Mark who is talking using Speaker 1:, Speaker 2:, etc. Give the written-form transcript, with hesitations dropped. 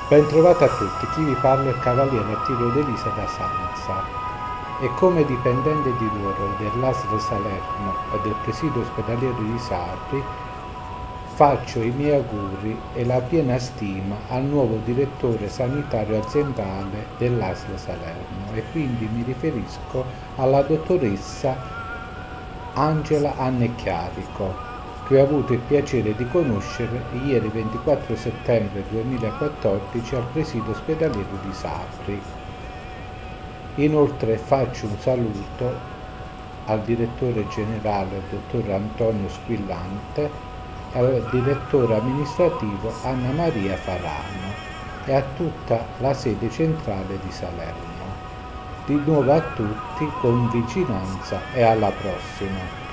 Speaker 1: Bentrovati a tutti, chi vi parla è il Cavaliere Attilio De Lisa da Sanza e come dipendente di ruolo dell'ASL Salerno e del presidio ospedaliero di Sapri faccio i miei auguri e la piena stima al nuovo direttore sanitario aziendale dell'ASL Salerno e quindi mi riferisco alla dottoressa Angela Annecchiarico, che ho avuto il piacere di conoscere ieri 24 settembre 2014 al presidio ospedaliero di Sapri. Inoltre faccio un saluto al direttore generale, dottor Antonio Squillante, e al direttore amministrativo Anna Maria Farano e a tutta la sede centrale di Salerno. Di nuovo a tutti con vicinanza e alla prossima.